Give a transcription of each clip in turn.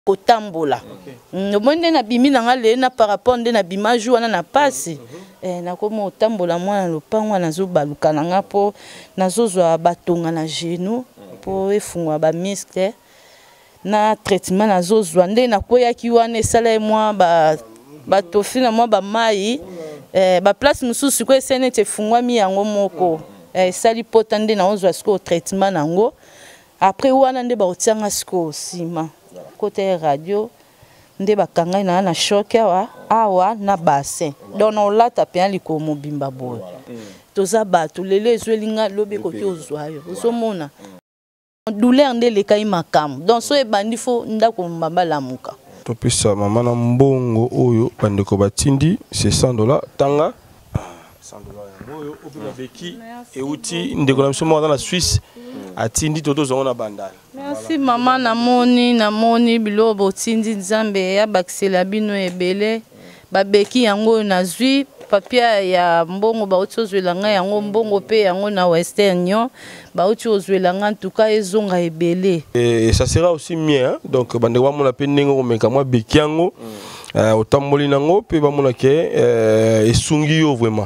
kotambola monde na bimi na ngale na par rapport nde na bimaju wana na pasi na komo otambola mwana lopango nazo baluka na ngapo nazozwa batonga na genou po efungwa ba muscle na traitement nazozwa nde na koyaki wana esala mwa ba tofi na mwa ba mai ba place mususu ko esene te fungwa mi yango moko sali pota nde na ozwa siko traitement nango après wana nde ba otianga siko sima côté radio nde bakanga na choc awa na bassin donc on lata pe liko mobimba boy toza bato lele ezwelinga lobe koki ozwayo osomona douleur nde lekai makam donc so ebandi fo ndako mabala muka to pesa mama na mbongo oyo bandeko batindi c'est $100 tanga $100 oyo obina beki euti ndeko na biso mo dans la Suisse atindi toto zongo na bandala. Merci maman namoni bilobo tindi nzambe ya bakisela bino ebele babeki yango nazwi papia ya mbongo ba otozwelanga yango mbongo pe yango na Western Union ba otozwelanga en tout cas ezonga ebele. Et ça sera aussi mieux donc bandeko ba mona pe ndenge ko meka mwa beki yango otamboli nango pe ba mona ke esungi yo vraiment.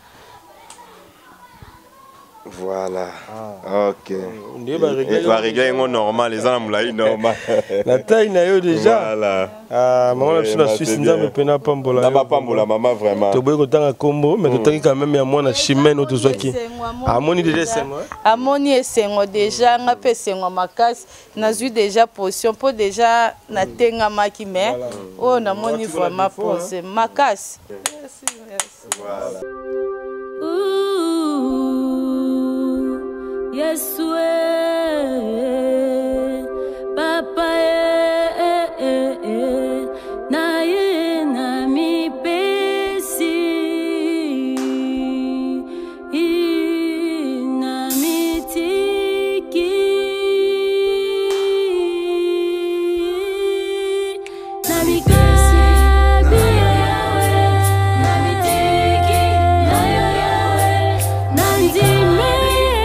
Voilà. Ok. On va régler un normal, les gens là normal. La taille n'a eu déjà. Voilà. Maman la Suisse n'a pas pena pambola. N'a pas pambola maman vraiment. Tu peux autant à combo mais tu quand même à moi na chemin auto zoki. Amoni déjà c'est moi. Amoni c'est moi déjà nga pe c'est moi makas na zu déjà position pour déjà na tenga maki mais oh na moni vraiment pose makas. Merci. Voilà. Yesue, papa na ye na mi pesi na mi tiki na mi kabi na mi tiki na mi dime.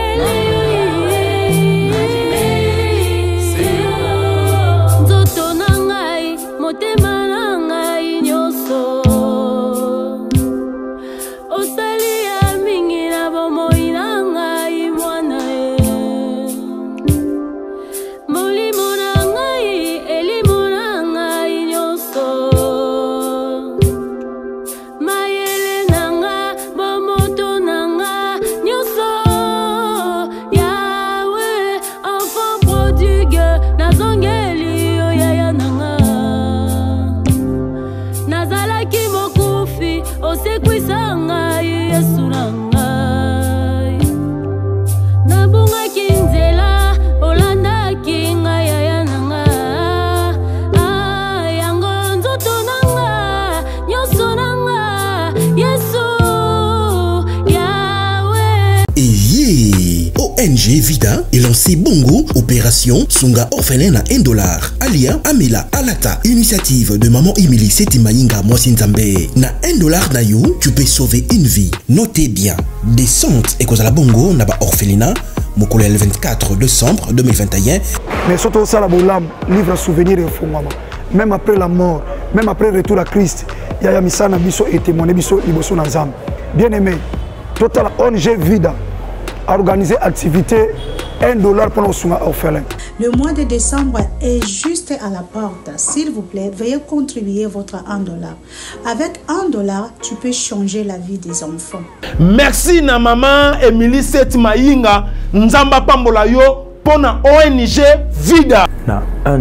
ONG Vida et lancé Bongo, opération Sunga orphelin à $1. Alia Amela Alata, initiative de maman Emily Setimainga Mwasinzambe. Na $1 na you, tu peux sauver une vie. Notez bien, descente et cause à la Bongo na ba orphelinat, Mokole le 24 décembre 2021. Mais surtout ça la bolam, livre souvenir et fondement. Même après la mort, même après le retour à Christ, Yaya Misana Biso et témoigné Biso Liboso Nazam. Bien aimé, total ONG Vida a organisé activité $1 pour nos orphelins. Le mois de décembre est juste à la porte. S'il vous plaît, veuillez contribuer votre $1. Avec $1, tu peux changer la vie des enfants. Merci na maman Emily Setimainga Nzamba Pambola yo pour na ONG Vida. Na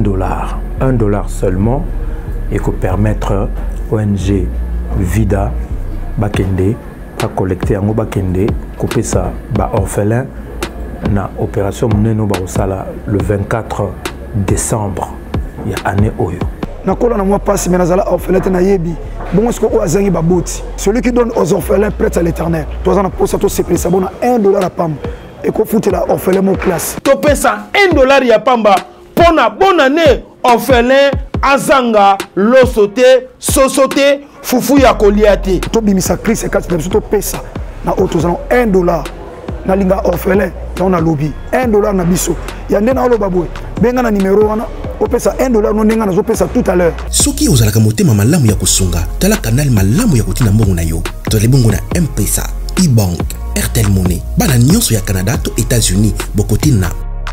$1 seulement et que permettre ONG Vida Bakende à collecter en Bakende couper ça ba orphelin na opération meneno ba osala le 24 décembre ya année oyo na kola na moi passe mais nazala orphelin na yebi bon est-ce que o azangi ba boti celui qui donne aux orphelins prête à l'éternel toi na pour ça to c'est ça bon $1 à pam et ko foutre la orphelin mon classe to pesa $1 ya pamba pona bonne année orphelin azanga losote sosote fufu ya koliate to bimisa Christ et quatre surtout pesa na autres allons $1 nalinga orphelin on a lobby $1 na biso ya ndena oloba boy benga na numéro wana opesa $1 no ndenga nazo pesa tout à l'heure soki ozalaka motema malamu ya kosunga tala kanal malamu ya kotina mbongo na yo tole bongo na M-Pesa e-bank Airtel Money bana nyonso ya Canada to États-Unis bokotina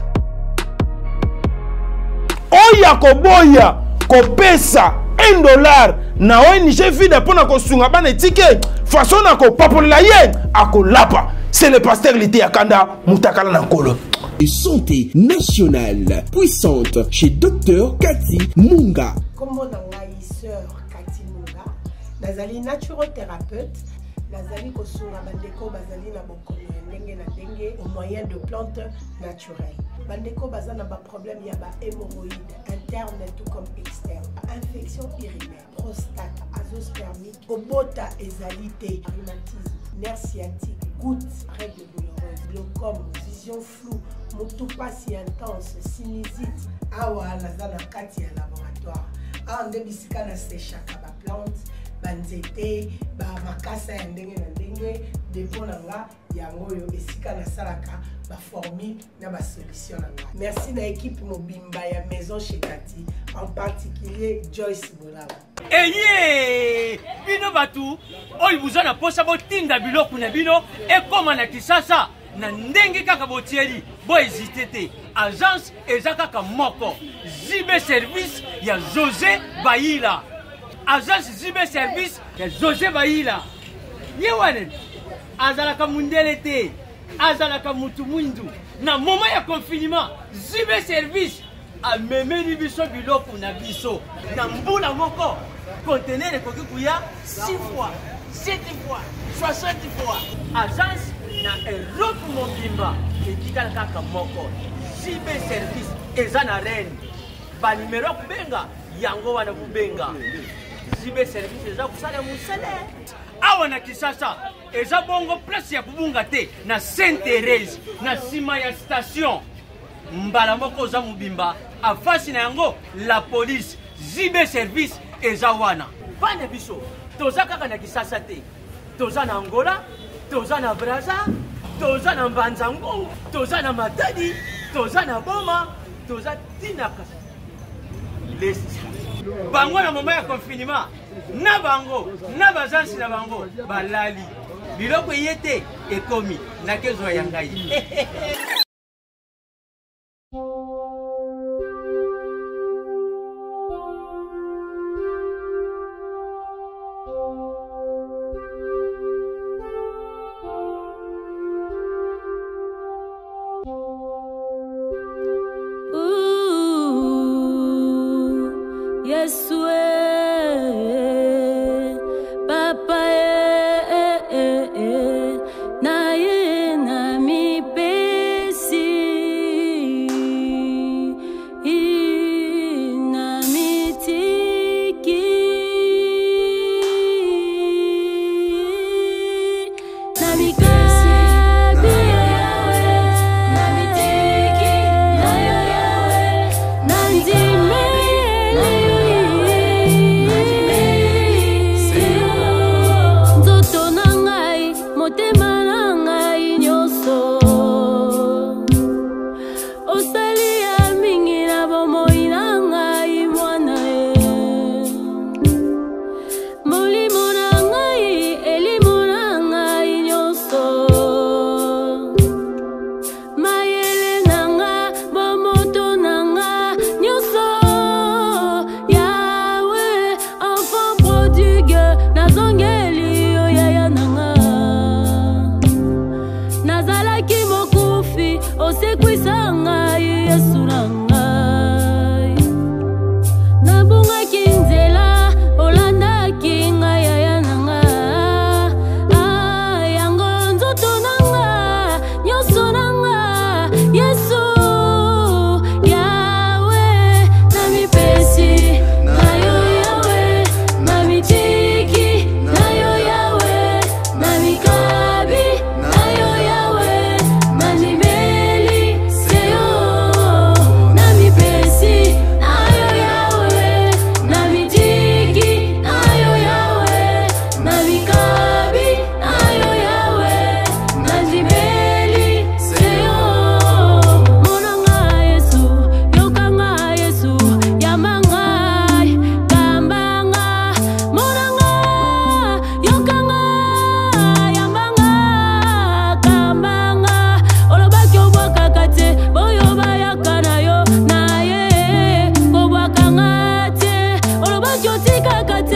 oya koboya kopesa $1 na ONG Vida pona kosunga bana etike façon na ko papolela ye akolapa c'est le pasteur Lité Akanda Mutakala Nankolo. Santé nationale puissante chez Dr Cathy Munga. Comme on a sœur Cathy Munga, nazali naturothérapeute, nazali kosunga bandeko bazali na bokono ndenge na ndenge au moyen de plantes naturelles. Bandeko bazana ba problème ya ba hémorroïdes interne tout comme externe, infection urinaire, prostate, azoospermie, obota ezalité, rhumatisme, nerf sciatique, gouttes, règles douloureuses, glaucome, vision floue, motupa si intense, sinusite, awa nazana kati ya laboratoire. Ah nde bisika na séchaka ba plante, banzete, ba makasa ya ndenge na ndenge, depo nanga yango yo esika na salaka ba formule na ba solution nanga. Merci na équipe mobimba ya maison chez Cathy, en particulier Joyce Bolaba. Eye bino batu oyi buzana posa botinda biloko na bino ekoma na Kisasa na ndenge kaka botieli bo hésiter te agence ezaka kaka moko Zibe service ya José Baïla agence Zibe service ya José Baïla yewane azalaka mundele te azalaka mutu mwindu na moment ya confinement Zibe service amemeli biso biloko na biso na mbula moko conteneur ekoki kuya 6 fois 7 fois 60 fois agence na Europe mobimba etikala kaka moko Zibe service eza na reine ba numero kubenga yango wana kubenga Zibe service eza kusala musale awa na Kisasa eza bongo place ya kubunga te na Sainte-Thérèse na sima ya station mbala moko za mubimba afasi na yango la police Zibe service eza wana bana biso toza kaka na Kisasa te toza na Angola toza na Brazza toza na Mbanzango toza na Matadi toza na Boma toza tinaka lesi bango na moment ya confinement na bango na bazansi na bango balali biloko yete ekomi na kezo ya ngai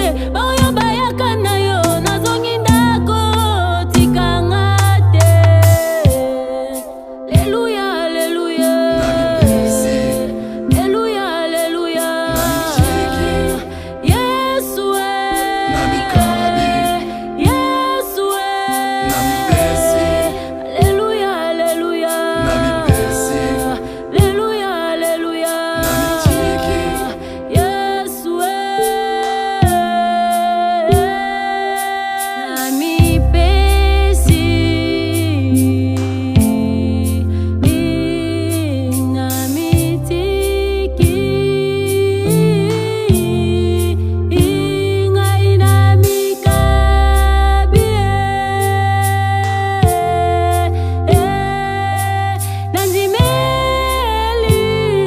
oyo bayaka na yo nazongi ndako tikanga te. Alléluia, alléluia. Alléluia, alléluia. Yesue. Yesue. Alléluia, alléluia. Alléluia, alléluia. Yesue. Nami pesi. Nami tiki. Ngai nami kabie. Nanzimeli.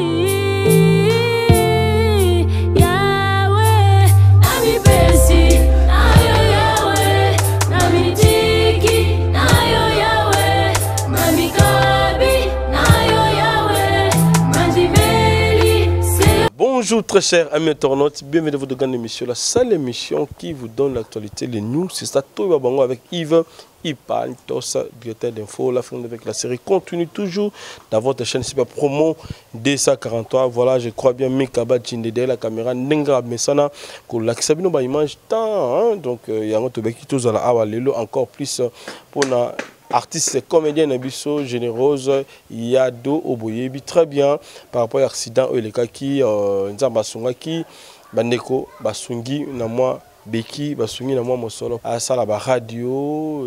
Yahweh. Nami pesi. Nayo Yahweh. Nami tiki. Nayo Yahweh. Nami kabi. Nayo Yahweh. Nanzimeli. Bonjour très chers amis internautes, bienvenue dans votre grande émission, la seule émission qui vous donne l'actualité, les news. C'est ça, tout va bon avec Yves Ipan, Tosa, directeur d'info. La fin avec la série continue toujours dans votre chaîne, c'est pas promo D143. Voilà, je crois bien Mikaba Jinde derrière la caméra, Nenga Mesana, pour l'accès à image tant. Donc, il y a un autre qui tous à la awa lelo encore plus pour na artiste comédien Nabiso généreuse Yado Oboyebi très bien par rapport à l'accident ou les cas qui Nzamba Sungaki Bandeko Basungi na moi Beki Basungi na moi Mosolo à sala ba radio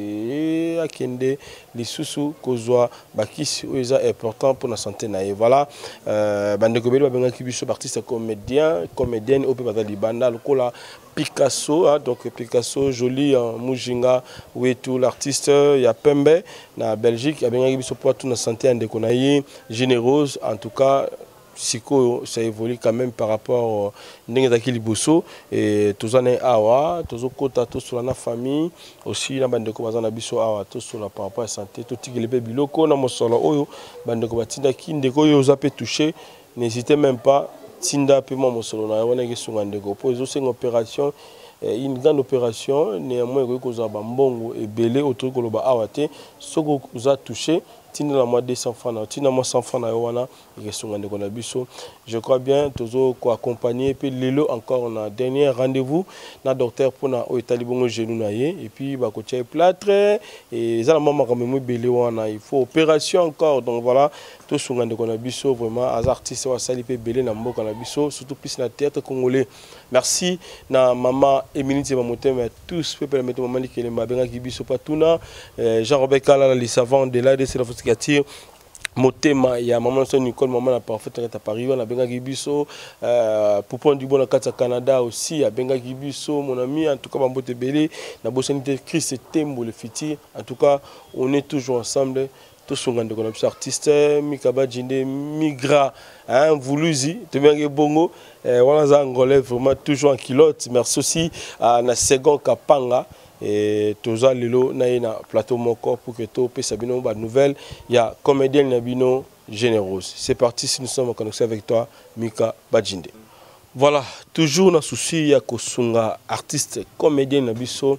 et akende les sous kozwa bakisi oza important pour la santé na voilà Bandeko Beli ba benga kibiso artiste comédienne au peut libanda lokola Picasso, hein, donc Picasso, joli en Mujinga, où est tout l'artiste, il y a Pembe, na Belgique, il y a bien qui pour tout la santé en déconaïe, généreuse, en tout cas, Siko, ça évolue quand même par rapport à Ndengezaki Liboso, et tous les awa, tous les kota, tous sur la famille, aussi la bande de Komazana Biso awa, tous sur la par rapport à la santé, tout les bébés biloko, na mosolo oyo, bande de Komatinda qui ndeko yo zape touché, n'hésitez même pas. Tinda paiement mon solo na wana ke sunga ndeko pour une opération une grande opération néanmoins ko za bambongo ebele autour ko loba awate soko za touché tinda la mois 200 francs na tinda mo 100 francs na wana ke sunga ndeko na biso je crois bien tozo ko accompagner puis lelo encore on a dernier rendez-vous na docteur pour na o etali bongo genou na ye et puis ba ko tia plâtre et za la maman quand même ebele wana il faut opération encore donc voilà tout sunga ndeko na biso vraiment as artistes wa sali pe belé na mboka na biso surtout plus na théâtre congolais merci na maman Émilie Motema tous peut permettre maman Likelemba benga kibiso patuna Jean-Robert Kala les savants de là de c'est la fotikatir Motema ya maman son Nicole maman la parfaite à Paris on a benga kibiso pour prendre du bon à Canada aussi à benga kibiso mon ami en tout cas Bambote belé na bossanité Christ Tembo le fiti en tout cas on est toujours ensemble. Tous sont des artistes, Mikaba Jinde, Migra, hein, Vouluzi, tu viens de Bongo, voilà ça angolais vraiment toujours en kilote. Merci aussi à na second Kapanga et tous les lelo na plateau mon corps pour que tout puisse abonner aux nouvelles. Il y a comédien Nabino généreuse. C'est parti si nous sommes en connexion avec toi, Mika Bajinde. Voilà, toujours dans souci ya kosunga artiste comédien nabiso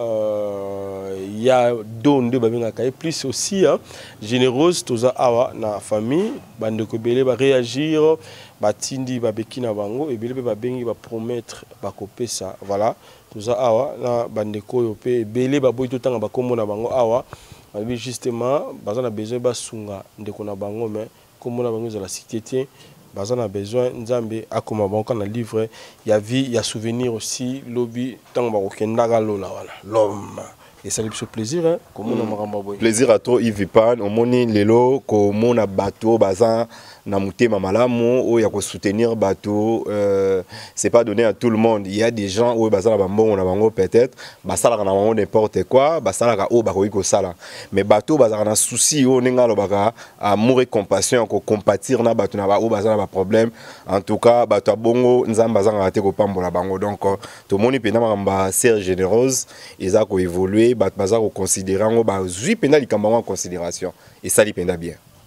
ya donde babenga kai plus aussi hein, généreuse toza awa na famille bande ko belé ba réagir batindi babeki na bango et belé ba bengi ba promettre ba kopesa voilà toza awa na bande ko yo pe belé ba boy totanga ba komona bango awa justement bazana besoin ba sunga ndeko na bango mais komona bango za la cité on a besoin Nzambe akoma banko na livre il y a vie il y a souvenir aussi lobby tant ba kokenda lola wala l'homme et ça lui fait plaisir hein comme on maramba boy plaisir à toi Yves Pan on moni lelo ko mona bateau bazan na mutema malamu ou ya ko soutenir bateau c'est pas donné à tout le monde il y a des gens où bazan ba mbongo na bango peut-être basala na bango n'importe quoi basala ka o ba ko iko sala mais bateau bazan na souci o ninga lo baka amour et compassion ko compatir na bateau na ba o bazan ba problème en tout cas bateau bongo nzamba bazan raté ko pambola bango donc to moni pena mamba sœur généreuse ils a ko évoluer bat baza ko considérer ngo ba zui pena likamba en considération et ça li penda bien.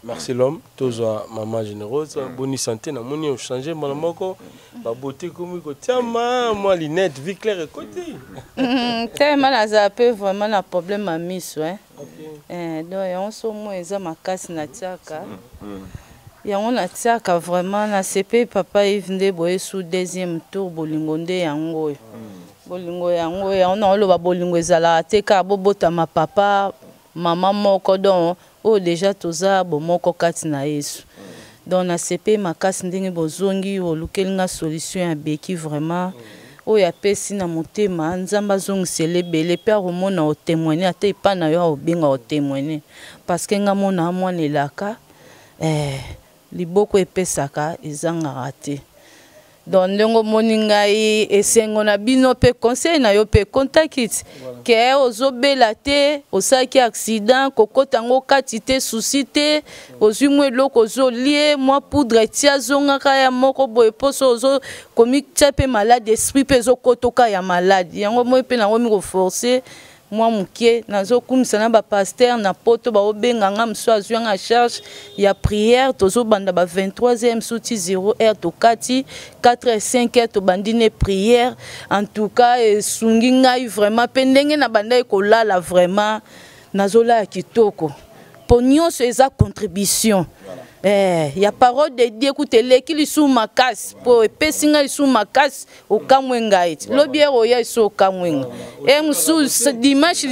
Merci l'homme, tous maman généreuse, bonne santé, na moni changer mon moko, la beauté comme ko tiama, moi lunette, vie claire et côté. Tellement la zappé vraiment un problème à miss ouais. Donc on se moi ça ma casse na tiaka. Ya on a tiaka vraiment na CP papa il venait boyer sous deuxième tour bolingonde yango. Bolingo yango on a lo bolingo ezala te ka bobota ma papa maman moko don. Oh déjà toza bomoko kati na Yesu. Donc na CP makasi ndenge bozongi olukelinga solution ya beki vraiment. Oh ya pesi na motema nzamba zongi selebele pe romona o témoigner ate pa na yo obenga o témoigner parce que nga mona mwana elaka liboko epesaka ezanga raté. Donc ndongo moninga esengo na bino pe conseil na yo pe contact ke ozobela te osaki accident kokota ngo kati te souci te ozumwe loko zolie moi poudre tia zonga kaya moko boye poso ozo komi tchape malade esprit pe zokotoka ya malade yango moi pe na ngo mi ko forcer moi mukie nazo kumisa na ba pasteur na poto ba obenga nga mso azwanga charge ya prière tozo banda ba 23e souti 0h to kati 4h5h to bandine prière en tout cas sungi ngai vraiment pendenge na banda ekolala vraiment nazola ya kitoko pognon so eza contribution. Il y a parole de Dieu écoute les qui sous ma casse pour pesinga sous ma casse au kamwenga it lo biero ya so kamwenga et msou dimanche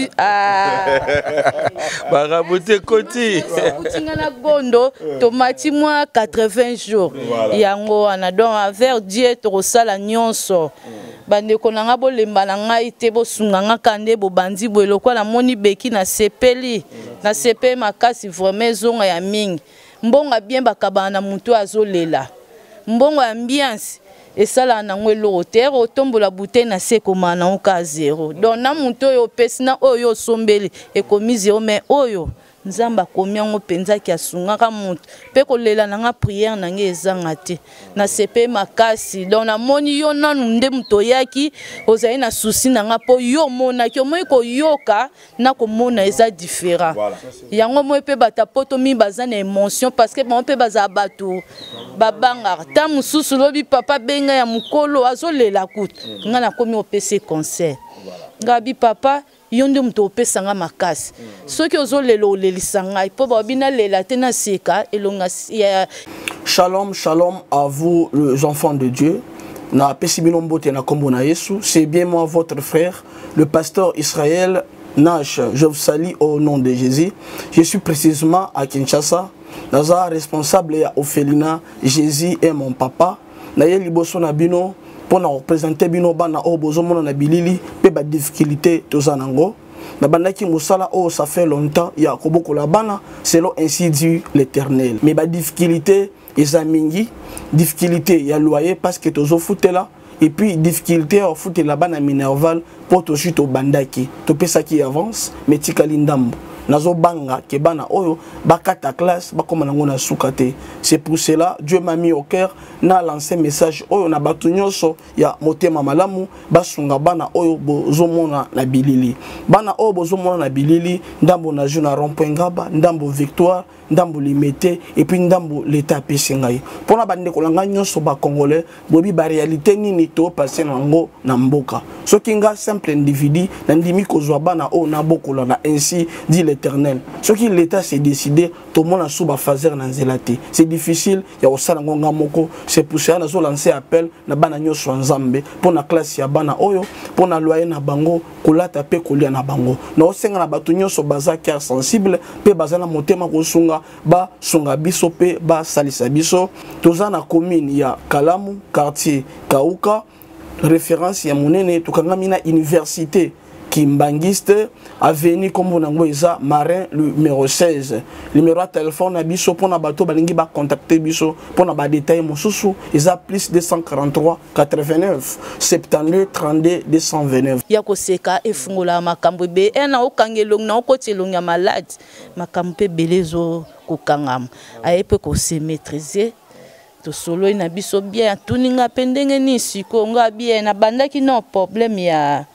barabote koti kutinga na gondo tomati moi 80 jours yango anadon avec Dieu to sala nyonso bande konanga bolemba na ngai te bosunga nga kande bobandi boeloko na moni beki na sepeli na sepe makasi vraiment zonga ya mingi. Mbonga bien bakabana na mutu azolela. Mbongo ambiance esala na ngwelo hotel otombola bouteille na sekoma na oka zéro. Donc na mutu yo pesina oyo sombeli ekomi zéro mais oyo nzamba komi ngo penza ki asunga ka mutu pe kolela na nga prière na nge ezanga te na sepe makasi donc na moni yo nanu nde muto yaki ozali na souci na nga po yo mona ki moi ko yoka na ko mona eza différent yango moi pe bata poto mi baza na émotion parce que bon pe baza bato babanga ta mususu lobi papa benga ya mukolo azolela kutu nga na komi opese concert ngabi papa yonde mto opesanga makasi soki ozolelo olelisanga ipo babina lela tena seka elonga ya Shalom shalom à vous les enfants de Dieu na pesibino mbote na kombo na Yesu c'est bien moi votre frère le pasteur Israël Nash je vous salue au nom de Jésus je suis précisément à Kinshasa naza responsable ya Ophelina Jésus est mon papa na ye liboso na bino pour nous représenter bino bana o bozomona na bilili pe ba difficulté tozanango na bandaki musala o ça fait longtemps ya koboko la bana selon ainsi dit l'Éternel mais ba difficulté ezamingi difficulté ya loyer parce que tozo futela et puis difficulté au foot la bana minerval pour to chute au bandaki to pesa qui avance mais tikali ndambo nazo banga ke bana oyo bakata classe bakoma nango na sukate c'est pour cela Dieu m'a mis au cœur na lancé message oyo na batu nyonso ya motema malamu basunga bana oyo bozomona na bilili bana oyo bozomona na bilili ndambo na juna rond-point ngaba ndambo victoire ndambo limité et puis ndambo l'état pesingai pona bande kolanga nyonso ba congolais bobi ba réalité nini to passer nango na mboka soki nga simple individu na ndimi kozwa bana o na bokola na ainsi dit l'Éternel soki l'état s'est décidé to mona suba fazer na nzelate c'est difficile ya osala ngonga moko c'est pour ça nazo lancer appel na bana nyonso nzambe pona classe ya bana oyo pona loyer na bango kolata pe kolia na bango na osenga na batu nyonso baza cœur sensible pe bazana motema kosunga ba sunga biso pe ba salisa biso toza na commune ya Kalamu quartier Kauka référence ya monene tukangami na université Kimbangiste avenue comme nango eza Marin numéro 16 numéro de téléphone na biso pona bato balingi ba contacter biso pona ba détail mosusu eza plus 243 89 72 32 229 ya koseka efungola makambo be na okangelong na okotelong ya malade makambo pe belezo kokangam ayepe ko se maîtriser to solo na biso bien tuninga pendenge ni siko nga bien na bandaki no problème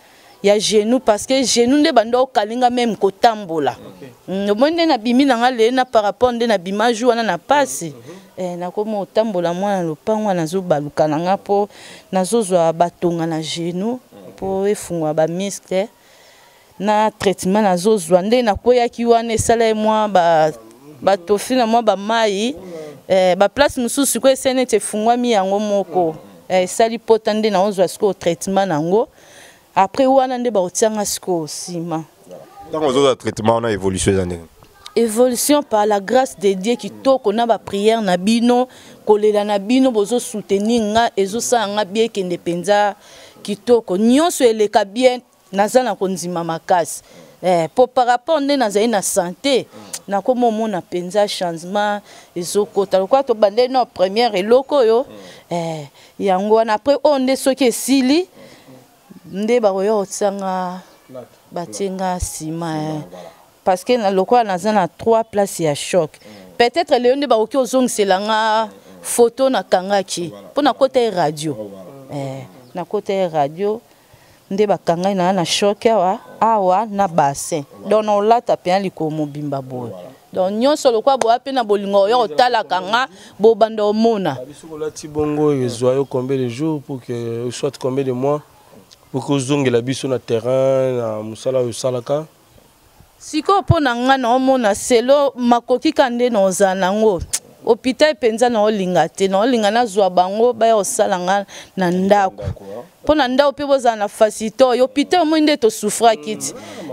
ya genou parce que genou nde bando kalinga même kotambola monde na bimi na ngale na par rapport nde na bima jour na pasi na komo otambola mwana lopango na zo baluka na ngapo na zozwa batonga na genou po efungwa ba muscle na traitement na zozwa nde na koyaki wana esala mwa ba tofi na mwa ba mai ba place mususu ko esene te fungwami yango moko esali pota nde na ozwa siko traitement nango après wana nde ba otianga siko sima dans les autres traitements on a évolution par la grâce de Dieu qui toko na ba prière na bino kolela na bino bozo soutenir nga ezo sa nga bien kende penza kitoko nyonso eleka bien nazana konzima makasi pour par rapport nde nazali na santé na komo mona penza changement ezokota lokwa to bande no première eloko yo yango na après onde soki esili nde ba royo tsanga batinga sima parce que na lokwa nazana 3 places ya choc peut-être le onde ba oki ozongselanga photo na kangaki pour na côté radio na côté radio nde bakanga na choc awa na bassin donc on lata pe liko mobimba boy donc nyonso lokwa bo ape na bolingo yo otala kanga bo bando mona biso lati bongo ezoyo combien de jours pour que soit combien de mois pour que zongela biso na terrain na musala yo salaka siko pona nga na omona selo makoki kande na ozanango hôpital penza na olinga te na olinga na zwa bango ba osala nga na ndako pona ndao pe boza na facilité hôpital mo nde to souffra kiti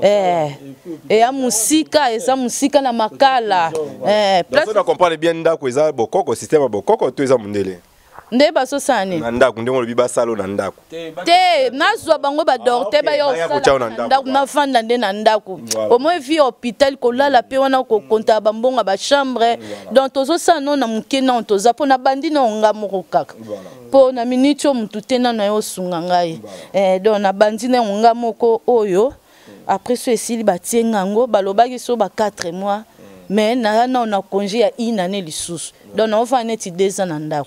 ya musika eza musika na makala place na comprendre bien ndako eza bokoko système bokoko to eza mundele nde baso sani na ndako ndenge lobi basalo na ndako te nazwa bango ba docteur ba yo ndako na fanda nde na ndako au moins vie hôpital ko lala pe wana ko konta ba mbonga ba chambre donc tozo sano na mukena toza pona bandi na onga moko kaka po na minute o mutu tena na yo sunga ngai donc na bandi na onga moko oyo après so esili batie ngango balobaki so ba 4 mois mais na na congé ya une année lisusu donc na ofa neti 2 ans na ndako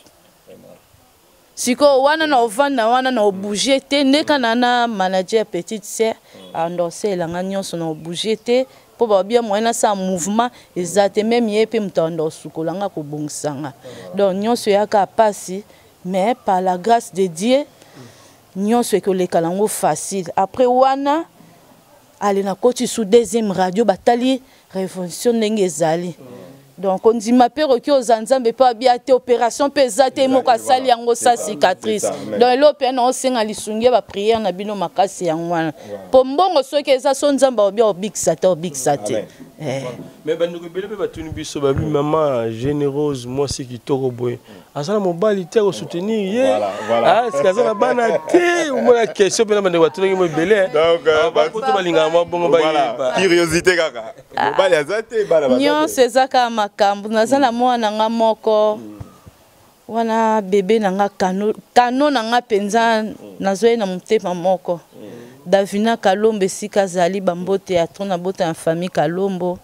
siko wana na ovanda wana na obouger te ndeka na manager petite sœur endossé elanga nyonso na obouger te po ba bien moyen sa mouvement ezate même yepe mtondo sukolanga ko bongsanga donc nyonso yaka pasi mais par la grâce de Dieu nyonso ekoleka lango facile après wana aller na koti sous deuxième radio batali révolution ndenge ezali donc on dit ma père qui aux ensemble pas bien opération pesate moko asali yango sa cicatrice donc l'opé non senga lisungi ba prière na bino makasi yango po mbongo soki eza so nzamba bien big sate mais banduko bele pe batuni biso ba maman généreuse moi c'est qui toko boy asala mobali te ko soutenir ye ah c'est ça la bana te ou la question pe na bande batuni mo bele donc ba ko to balinga mo bongo ba curiosité kaka mobali azate bana ba nyo sezaka makambu nazala mwana nga moko wana bébé nanga kano nanga penza nazoye na mutema moko Davina Kalombe sika zali bambote ya tona bota en famille Kalombo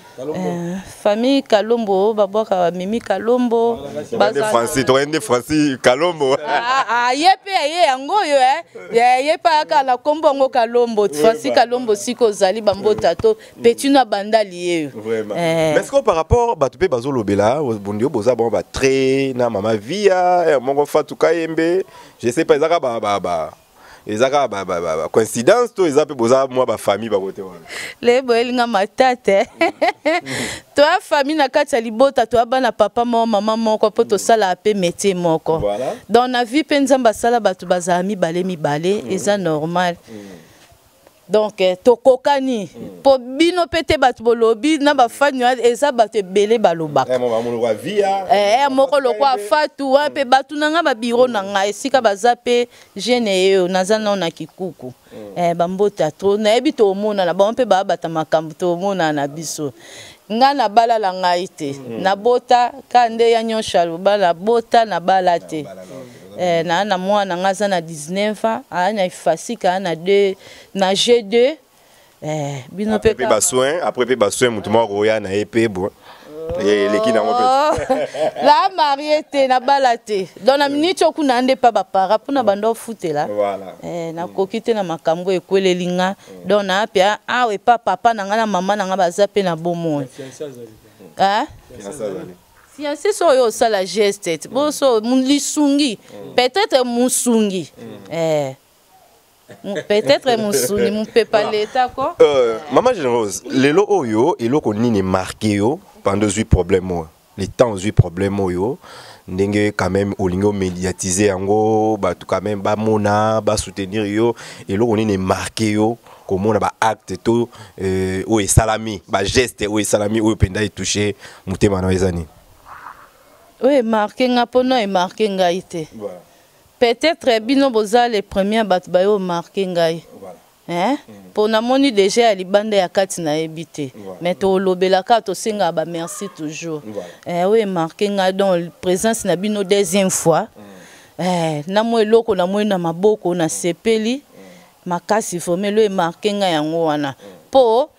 famille Kalombo babwaka mimi Kalombo Francis Kalombo yepe ye yango yo yepa ka na kombo ngo Kalombo Francis Kalombo siko zali bambota to petuna bandali ye vraiment mais est-ce que par rapport batupe bazolobela bondio boza bon ba très na mama via mongo fatuka yembe je sais pas ezaka ba ezaka coïncidence to ezape boza moi ba famille ba côté wana le boelinga matate to a famille na kati ya libota to bana papa mo mama moko po to sala pe métier moko dans na vie penzamba sala batu bazami balé eza normal donc tokokani po bino pete batu bolobi na ba fani eza batu belé balobaka moko lokwa fatu wa pe batu nanga ba biro nanga esika bazape jeune yo nazana na kikuku bambota to na ebi to mona na ba mpe ba bata makambu to mona na biso nga na bala la ngai te na bota kande ya nyonshalo bala bota na bala te na mwana ngaza na 19 ans ana ifasika na G2 bino pe après ba soin mutumo roya na epé bon L'équipe n'a pas La mariée na balate. Dans la minute où on a des pas para pour na bando foot là. Voilà. Na kokite na makambo ekwele linga. Donc na pia we papa na ngana mama na ngaba zape na bomo. Ah? Fiancé so yo ça la geste. Bon so lisungi. Peut-être musungi. Peut-être musungi, mon papa l'état quoi. Maman généreuse, lelo oyo, elo ko nini marqué yo pendant ce problème. Les temps eu problème yo. Ndenge quand même olingo médiatiser yango, ba tout quand même ba mona, ba soutenir yo, elo ko nini marqué yo. Comment on a acte tout ou salami, ba geste ou salami ou penda y toucher mutema na ezani. Oui, marqué ngapono et marqué ngaité. Peut-être bino boza les premiers batbayo marqué ngai. Hein? Pour na moni déjà ali bande ya kati na ebité. Mais to lobela ka to singa ba merci toujours. Oui, marqué ngai donc présence na bino deuxième fois. Na mo eloko na mo na maboko na sepeli. Makasi formé le marqué ngai yango wana. Po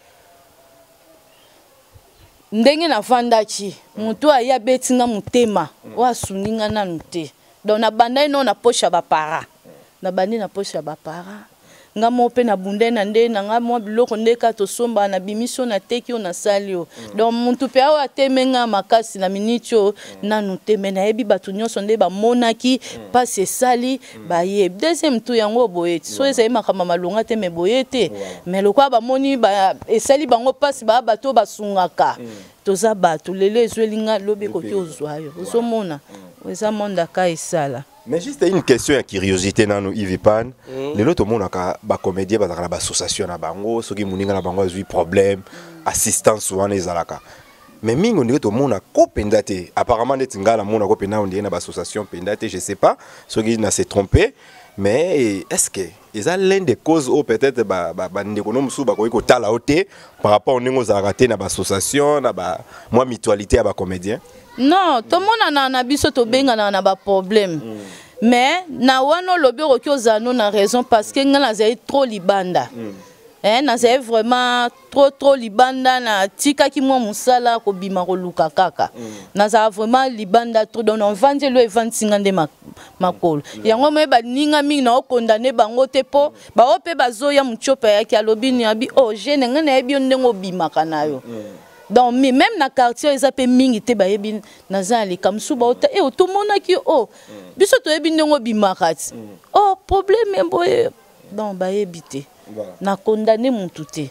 ndenge na vandachi mutu aya betinga mutema wa suninga na nute. Donc na banda ino na poche ba para. Na bandi na poche ba para. Nga mo pe na bunde na nde na nga mo biloko ndeka to somba na bimiso na teki na salio. Donc muntu pe awa temenga makasi na minitio na nuteme na ebi batu nyonso nde ba monaki passe sali ba ye. Deuxième tour yango boyeti. So eza makama malonga te me boyete. Mais lokwa ba moni ba esali bango passe ba bato ba sungaka. Toza batu lele ezwelinga lobe koki ozwayo. Ozomona. Eza monda ka esala. Mais juste une question de curiosité dans nous Ivipan. Les autres monde a ba comédien ba ba association na bango, ceux qui muninga na bango eu problème, assistance wana ezalaka. Mais mingo ndeko to monde a kopendate. Apparemment net ngala monde a kopenda on dit na ba association pendate, je sais pas, ceux qui n'a se trompé, mais est-ce que eza l'une des causes ou peut-être ba ndeko no musu ba ko tala oté par rapport au ningo za raté na ba association na ba moi mutualité à ba comédien? Non, tout le monde a biso to benga na ba problème. Mais na wano lobi roki ozano na raison parce que ngana zai trop libanda. Na zai vraiment trop libanda na tika ki mo musala ko bima ko luka kaka. Na za vraiment libanda trop donc on vende le 25 de makolo. Yango me ba ninga mingi na okondane bango te po ba ope bazoya muchopa yaki alobi ni abi oh jeune ngana ebi ondengo bima kanayo. Donc même na quartier ils appellent mingi te bayebi nazali comme sou ba et tout monde qui oh biso to yebi ndongo bimakati oh problème boye donc bayebi te na condamner mutu te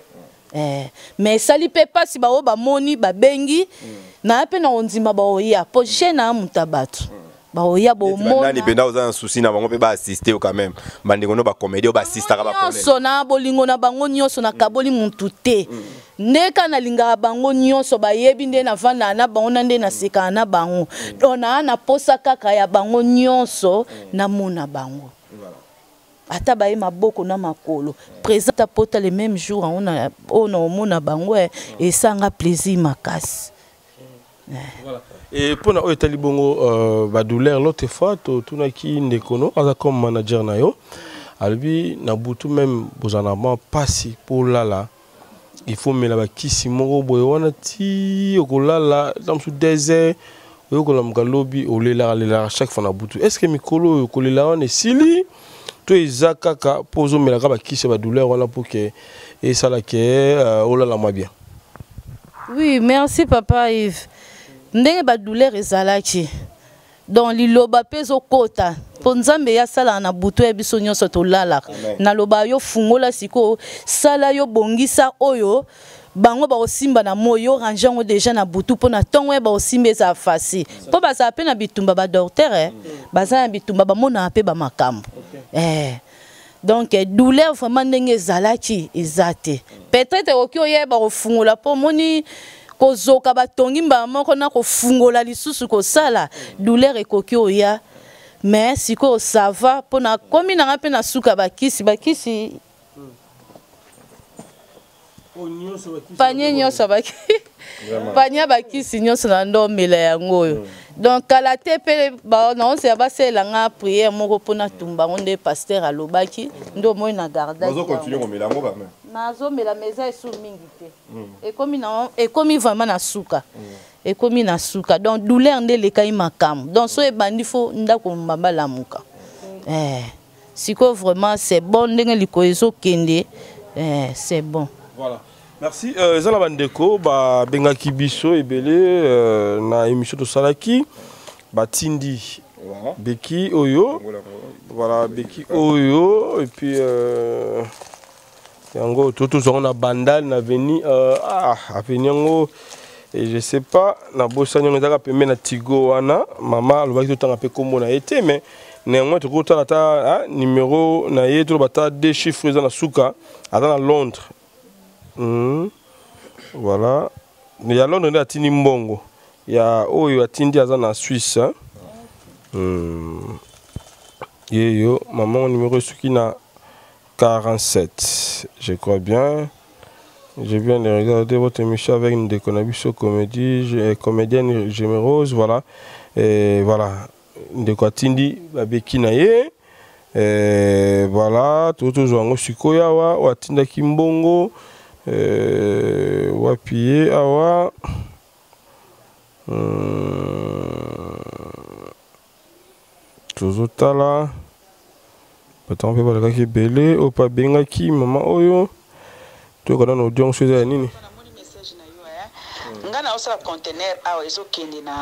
mais sali pe pas si ba o ba moni ba bengi na pe na ondima ba oya po jena mutabatu ba oya bo mona ni penda oza un souci na bango pe ba assister quand même bandeko no ba comédie ba assister ka ba problème so na bolingo na bango nyonso na kaboli mutu te neka na linga bango nyonso ba yebi nde na vanda na bango nde na seka na bango dona na posa kaka ya bango nyonso na mona bango ata ba maboko na makolo présente pota le même jour on a mona bango et sanga plaisir makasi. Voilà. Et pour na etali bongo ba douleur l'autre fois to tunaki ndekono aza comme manager na yo albi na butu même bozanama passi pour là il faut me la kisi moko boye wana ti okolala dans sous désert okola mkalobi olela chaque fois na butu est-ce que mikolo okolela wana sili to ezakaka pozo mela ka ba kisi ba douleur wana pour que et ça là que olala moi bien. Oui, merci papa Yves. Ndenge ba douleur ezalaki. Donc liloba pezo kota. Ponzambe ya sala na butu ya biso nyonso to lala. Na loba yo fungola siko sala yo bongisa oyo bango ba osimba na moyo ranjango déjà na butu pona tongo ba osimba za fasi. Po ba za pe na bitumba ba docteur baza na bitumba ba mona pe ba makambo. Donc douleur vraiment ndenge ezalaki ezate. Peut-être okyo yeba ofungola po moni kozoka batongi mba moko na kofungola lisusu ko sala douleur ekoki oya mais siko ça va pona komi na ngape na suka bakisi panye nyonso baki panya bakisi nyonso na ndo mela yango donc kala te pe ba na onse ba sela nga prière moko pona tumba onde pasteur alobaki ndo moy na garda bazo continuer komela ngo ba nazo mela meza esu mingi te et comme vraiment na suka ekomi na suka donc douleur nde lekai makambo donc so ebandi fo ndako mabala muka siko vraiment c'est bon ndenge liko ezokende c'est bon. Voilà. Merci. Zala bandeko ba bengaki biso ebele na émission de Salaki batindi Beki Oyo. Voilà Beki Oyo et puis yango tout on a bandal na veni avenir et je sais pas na bossa nyonga zaka pembe na Tigo wana mama lobaki totanga pe kombo na été mais néanmoins tu kota ta numéro na ye to bata deux chiffres dans la souka dans Londres. Voilà. Il y a Londres de Tini Mbongo. Il y a Oyo Atindi en Suisse. Yo, maman numéro Sukina 47. Je crois bien. Je viens de regarder votre émission avec une déconnabisso comédienne généreuse. Voilà. Et voilà. De quoi Tindi Babekinaye. Voilà. Tout au Sukoya wa Atinda Kimbongo. Wapiye awa tozotala bato mpe balakaki ebele oyo mpe abengaki mama oyo toyoka na audion soza ya nini nga naosala contener awa ezokende na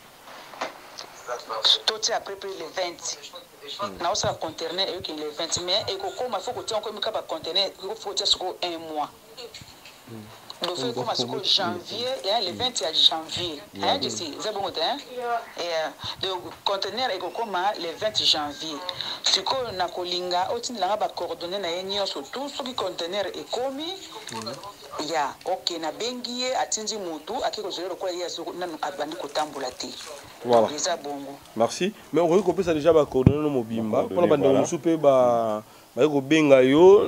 toti après près le 20 naosala contener eyokende le 20 mais ekokoma fo kotia nko mika bacontener fo kotia siko 1 mois le fait comme siko janvier le 20 ya janvier d'ici c'est bon et le contener ekokoma le 20 janvier siko na kolinga otindilanga bacoordonné na ye nyonso tout soki contener ekomi ya ok na bengi ye atindi mutu akikozolela lokola ye nanu abandi kotambola te. Voilà. Merci. Mais on recopie ça déjà coordonné no mobimba. Pour la bande musupe ba ko benga yo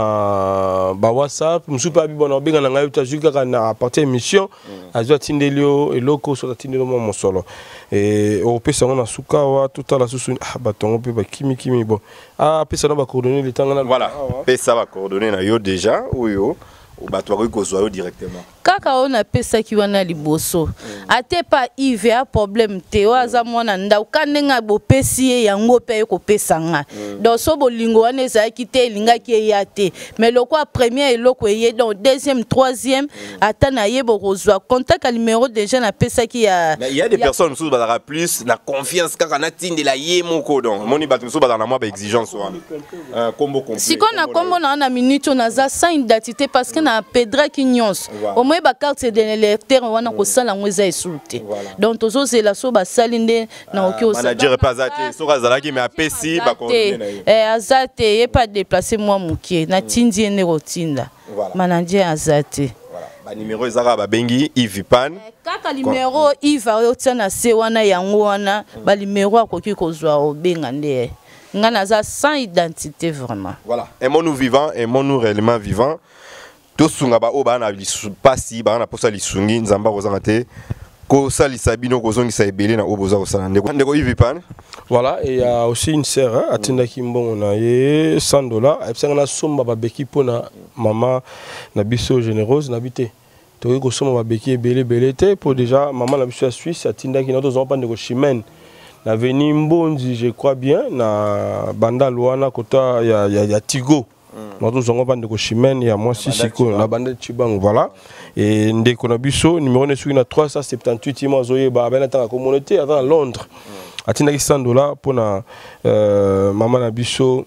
na ba WhatsApp musupe abibo na benga na ngayo tajuka kana à partir émission azwa tindelio eloko so tindelo mo mosolo. Et on peut ça na suka wa tout à la susu batongo pe ba kimi bon. Pesa na ba coordonné le tanga na. Voilà. Pesa ba coordonné na yo déjà oyo bato bakozwa yo directement. Kaka on a pesa ki wana liboso ate pa ive a problème te waza mwana ndau kanenga bo pesi yango pe ko pesa nga donc so bolingo wana za ki te linga ki ya te mais loko a premier eloko ye donc deuxième troisième ata na ye bo kozwa contact numéro déjà na pesa ki ya il y a des personnes sous bazara plus na confiance kaka na tinde la ye moko donc moni bato sous bazana moi ba exigence wana combo complet siko na combo na minute na za sans identité parce que na pedra ki nyons ba carte de l'électeur wana ko sala ngweza esulte donc tozo c'est la so ba salinde na oki o manager pas até so kazala ki mais apesi ba coordonner azate ye pas déplacer moi mukie na tindi ene rotinda manager azate voilà ba numéro ezaka ba bengi Ivipan kaka numéro Iva otsana se wana yango wana ba numéro akoki kozwa obenga nde ngana za sans identité vraiment voilà aimons nous vivants aimons nous réellement vivants. Tout sunga ba oba na pasi ba na posa lisungi nzamba kozanga te ko sali sabino kozongi sa ebele na oboza kosala ndeko Ivipan. Voilà, et il y a aussi une sœur atinda kimbongo na ye $100 epsanga na somba ba beki pona mama na biso généreuse na bité to ko somba ba beki ebele te pour déjà maman na biso ya Suisse atinda ki na to zompa ndeko Chimène na veni Mbonzi je crois bien na banda Luana kota ya Tigo. Nous avons un de Chimène, il y a moi Sisiko, la bande Chibang, voilà. Et ndeko na biso numéro ne suit na 378 ima zoye ba ben la communauté à Londres. Atina $100 pour na maman na biso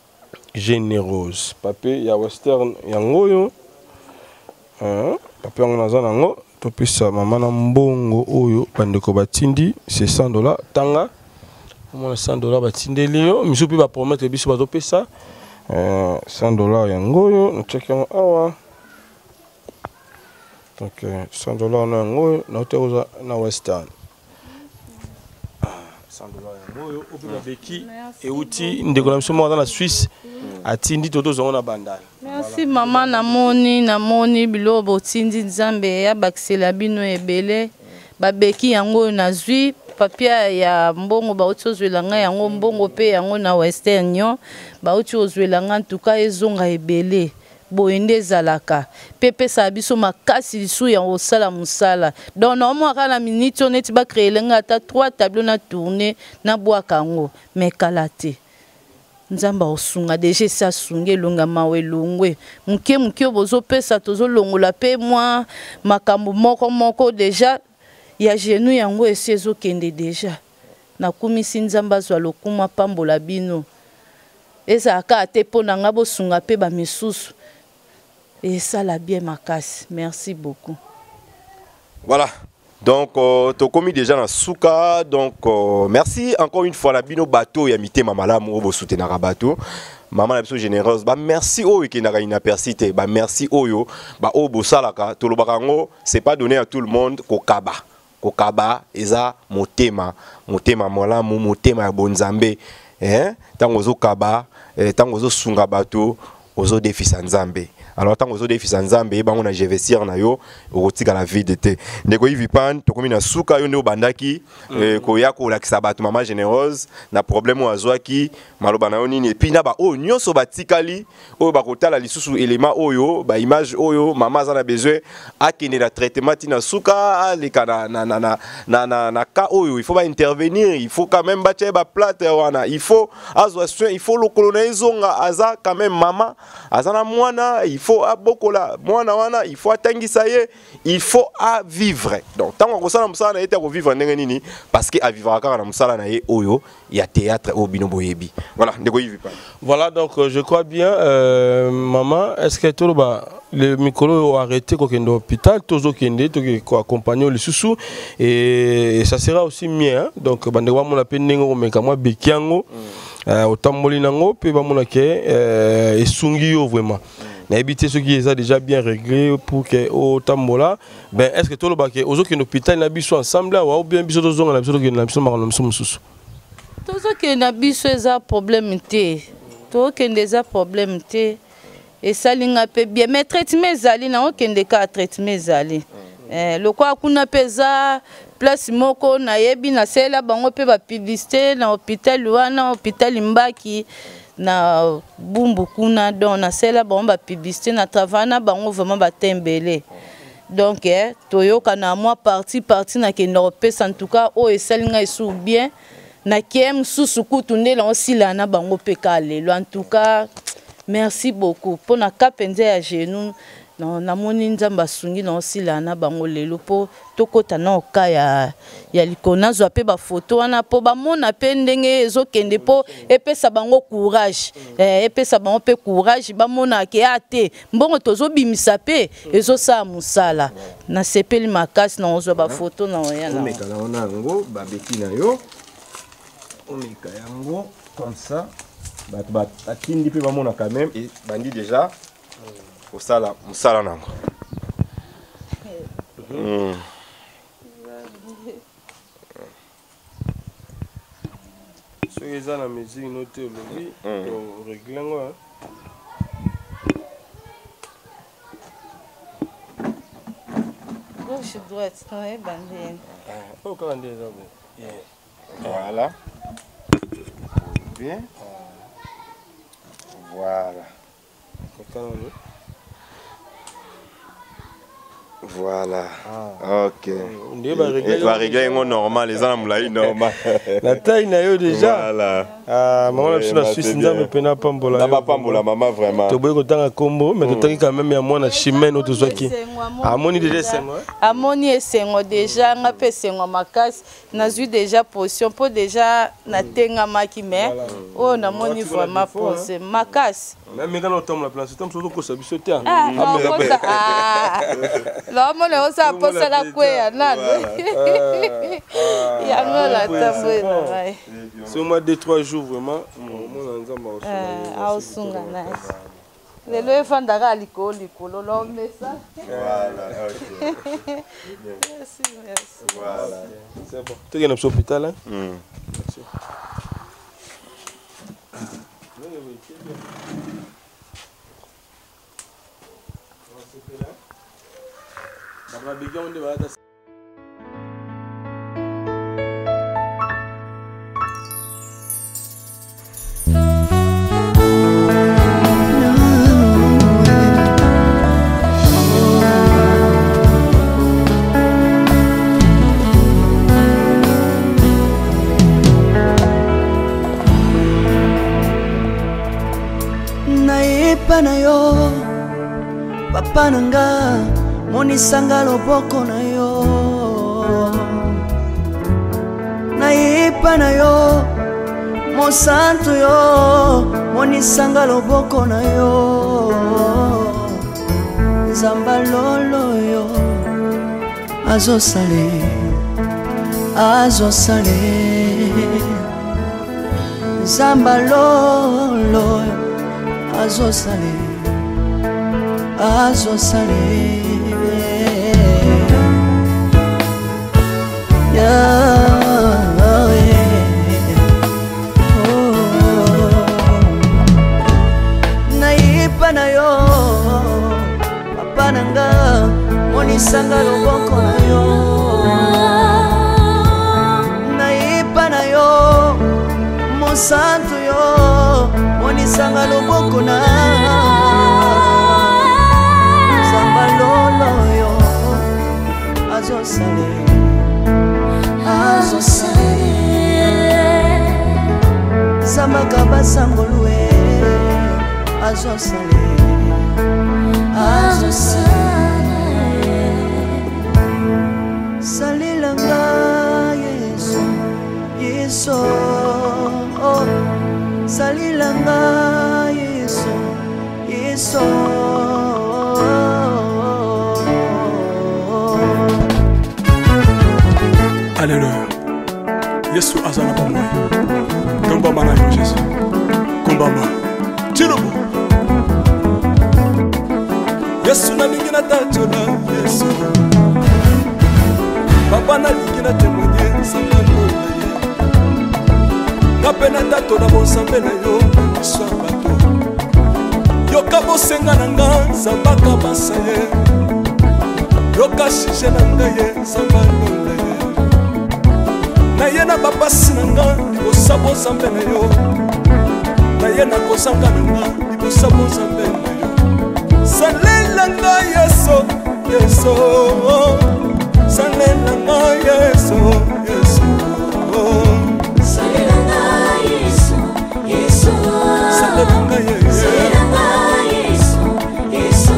généreuse. Papé ya western yango yo. Papé on a nango to pesa maman na mbongo oyo bandeko batindi c'est $100 tanga. Maman $100 batindi lio, miso pe ba promettre biso ba to pesa $100 yangoyo na check yango awa donc $100 na yangoyo na hotel na western $100 yangoyo ope beki euti ndeko na biso moko na Suisse atindi toto zongo na bandal. Merci maman namoni bilobo tindi nzambe ya bakisela bino ebele babeki yango na zui papia ya mbongo bauti ozwelanga yango mbongo pe yango na western nyo bauti ozwelanga ntuka ezonga ebele boende ezalaka mpe epesaka biso makasi lisu ya kosala mosala donc normalement kaka na minute oyo neti bacréelenga ata 3 tableau na tourne nabwaka yango mais kala te nzambe akosunga deja esi asungi elongama elongwe moke moke oyo bozopesa tozolongola mpe mwa makambo moko deja ya genou yango esi ezokende deja nakumisi nzambe azwa lokumu apambola bino ezalaka te mpo na nga bosunga mpe bamisusu esala bien makasi. Merci beaucoup. Voilà. Donc, tu as commis déjà dans Souka. Donc, merci encore une fois. La bino bateau, yamité mamalamu, obo soutenara bateau. Maman la personne généreuse. Bah merci oyo qui n'a inapercité. Bah merci oyo. Bah obo salaka. Tout le barango, c'est pas donné à tout le monde. Kokaba. Kokaba, eza motema. Motema malamu, motema bonzambe. Hein? Tango zo kaba, tango zo sunga bateau, ozo defi sanzambe. Alors tant que vous avez fait Nzambe, on a gevesir na yo, au tika la vie d'été. Ndeko Ivipan, to komi na suka yo ne bandaki, koya ko la kisabat maman généreuse, na problème o azwaki, maloba na yo nini, et puis na ba o nyonso batikali, o ba kotala lisusu élément oyo, ba image oyo, maman za na besoin, akene la traitement tina suka, le kana na ka oyo, il faut pas intervenir, il faut quand même battre ba plate wana, il faut azwa soin, il faut le colonizonga aza quand même maman, azana mwana, il faut à beaucoup là, il faut attendre ça y est, il faut à vivre. Donc tant qu'on ça na été à vivre nini parce que à vivre encore na musala na ye oyo, il y a théâtre au binoboyebi. Voilà, ndeko yivi pas. Voilà donc je crois bien maman, est-ce que tout le micro a arrêté quand on est hôpital, tozo kende to ko accompagner le sous et ça sera aussi mieux hein? Donc bandeko mon appel nengo meka moi bekiango otamboli nango pe ba mona ke esungi yo vraiment. N'habiter ce qui est déjà bien réglé pour que au tambola ben est-ce que tout le baquet aux autres qui hôpital na biso ensemble ou bien biso to zonga na biso qui na biso marana mususu tozo que na biso eza problème té to que ndeza problème té et ça linga pe bien mais traitement ezali na okende ka traitement ezali le quoi kuna pesa place moko na yebi na sela bango pe ba publicité na hôpital wana hôpital Mbaki na bumbu kuna donc na sela bango ba publicité na travana bango vraiment ba tembele donc toyoka na moi parti na kenope en tout cas o esalinga esu bien na kiem susuku tunde la osila na bango pekale en tout cas merci beaucoup pour na kapenze ya genou non na moni nzamba sungi na osila na bango lelo po tokota na oka ya likona zo pe ba photo wana po ba mona pe ndenge ezokende po epesa bango courage epesa bango pe courage ba mona ke ate mbongo tozo bimisa pe ezosa musala na sepeli makasi na ozo ba photo na oya na meka na ona ngo ba beki na yo omeka yango comme ça ba atindi pe ba mona quand même et bandi déjà au sala musala nango ce que ça la musique noté au lobby pour régler quoi gauche droite ouais bandé oh quand on dit voilà bien voilà voilà. Ok. On va régler normal, les gens normal. La taille n'a eu déjà. Voilà. Ah, maman la Suisse n'a pas pena pambola. N'a pas pambola maman vraiment. Tu peux autant à combo, mais tu as quand même à moi na chimène ou tout ça qui. Amoni déjà c'est moi. Amoni c'est moi déjà, on a fait c'est moi makas, n'a eu déjà position pour déjà na tenga maki mais oh na moni vraiment posé makas. Même quand on tombe la place, tombe surtout que ça bise terre. Ah, là mon on ça pas ça la quoi là. Il y a la table. C'est au moins 2-3 jours vraiment. Mon ensemble au sunga nice. Le le fandara likolo lo mais ça. Voilà, OK. Merci. Voilà. C'est bon. Tu es à l'hôpital hein? Merci. Naipa na yo papa nanga monisanga loboko na yo Naipa na yo mosantu yo monisanga loboko na yo Zamba lolo yo Azo sale Zamba lolo Azo sale Naipa na yo papa nanga monisanga loboko na yo Naipa na yo mosantu yo monisanga loboko na Zamba lolo yo Azo sale Zamba kaba sangolwe Azo sale Salilanga Yesu Yesu Salilanga Yesu Yesu Alléluia. Yesu azana pamoja. Komba mana yo Yesu. Komba ma. Chirubu. Yesu na lingina tachola Yesu. Papa na lingina témoigner sangalo na ye. Kapena tato na bonsambe na yo iswa bato. Yoka bosenga na nga sambaka basaye. Yoka shishe na nga ye sambalo na ye. Na ye na babasi na nga libosabo zambe na yo. Na ye na kozanga na nga libosabo zambe na yo. Salela nga Yesu, Yesu. Salela nga Yesu, Yesu. Salela nga Yesu, Yesu. Salela nga Yesu, Yesu.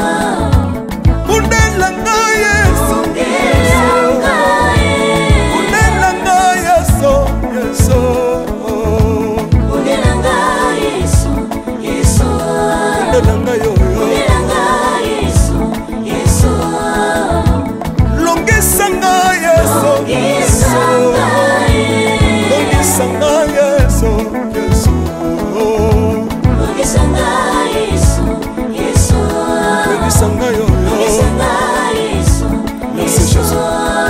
Undela nga Yesu, Undela nga Yesu, Yesu. Undela nga Yesu, Yesu. Undela nga yo. Longisanga Yesu, Yesu. Longisanga Yesu, Yesu. Longisanga Yesu, Yesu. Longisanga yo. Longisanga Yesu, Yesu.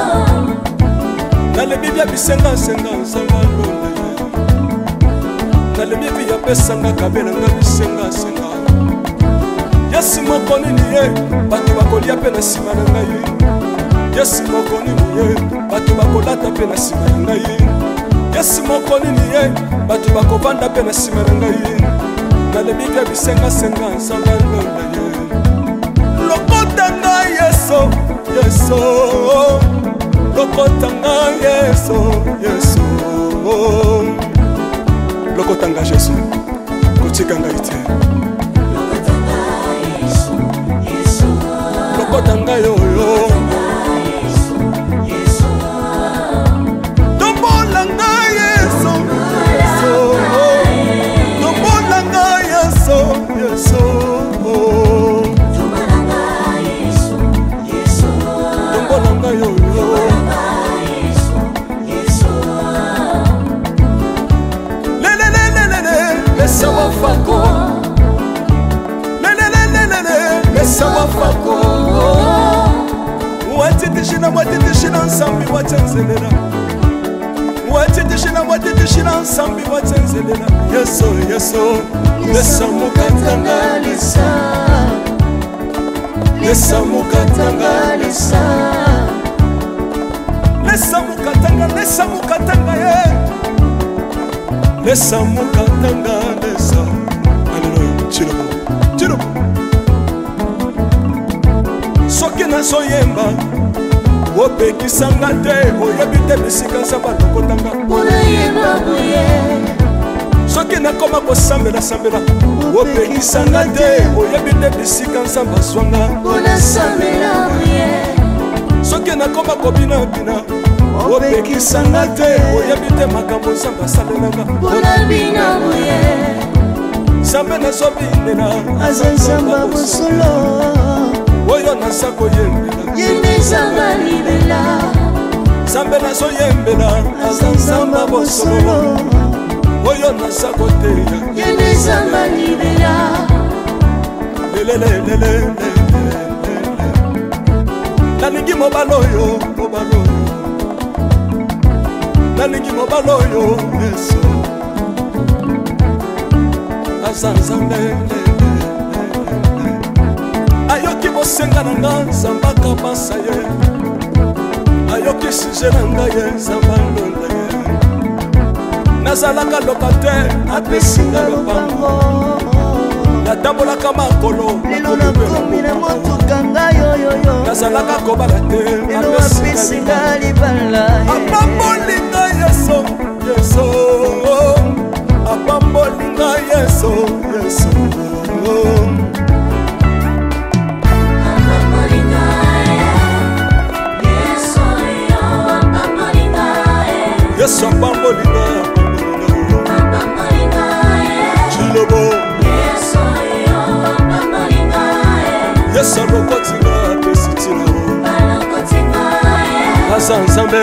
Nalebi bia bisenga senga sanga lole. Nalebi bia pesanga kabela nga bisenga senga. Yesu moko nini ye bato bakolia pe na sima na ngai. Yesu moko nini ye bato bakolata pe na sima na ngai. Yesu moko nini ye bato bakovanda pe na sima na ngai. Nalebi bia bisenga senga sanga lole ye. Lokota nga Yesu, Yesu. Lokota nga Yesu, Yesu. Lokota nga Yesu. Kotika nga ite. Lokotanga yo yo Tombolanga Yesu Tombolanga Yesu Yesu Tombolanga Yesu Tombolanga yo yo Lesa wafako Lesa wafako Watitishina watitishina nsambi watenzelela Watitishina watitishina nsambi watenzelela Yesu Yesu Lesa mukatanga lesa Lesa mukatanga lesa Lesa mukatanga ye Lesa mukatanga lesa Alléluia Chirubu Chirubu Soki nazoyemba opekisanga te oyebi te bisika nzambe alokotanga soki nakoma kosambela sambela opekisanga te oyebi te bisika nzambe azwanga soki nakoma kobinabina opekisanga te oyebi te makambo nzambe asalelanga nzambe nazobinela aza nzambe bosolo oyo naza koyembela yende nzambe libela nzambe nazoyembela aza nzambe bosolo oyo naza koteya yende nzambe libela lelelelelele nalingi mobala oyo nalingi mobala oyo yesu aza nzambe ayoki bosenga na nga nzambe akabasa ye ayoki suje na ngai ye nzambe alonda ye nazalaka lokatere apesinga lopango natambolaka makolo lelo nakomi na motuka ngai yoyoyo nazalaka kobala te lelo apesinga libala apambolinga yeso yeso apambolinga yeso yeso yesu apambolinga chilobo yesu alokotinga pesitila aza nzambe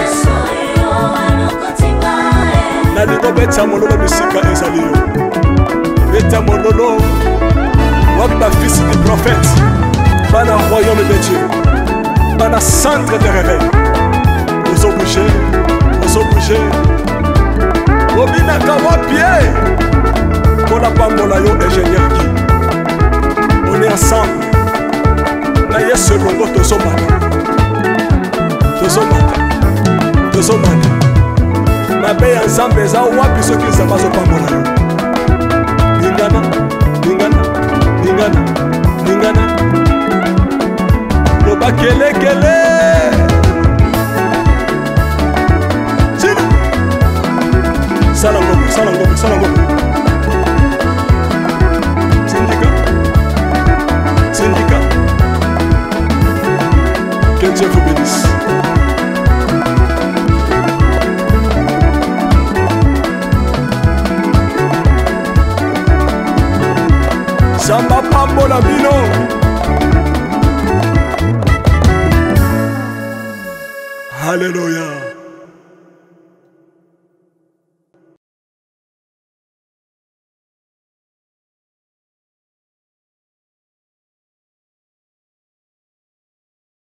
nalingo beta mololo bisika ezali yo beta mololo wapi bafisi du prophète bana royaume de dieu bana centre de réveil ozobouge obinaka wapie mpona pambola yo ingénieur ki on est ensemble na yesu elongo tozomata mabe ya nzambe eza wapi soki nzambe azopambola yo lingana loba kelekele Sala ngombe. Syndicat. Que Dieu vous bénisse. Samba pambola bino. Alléluia.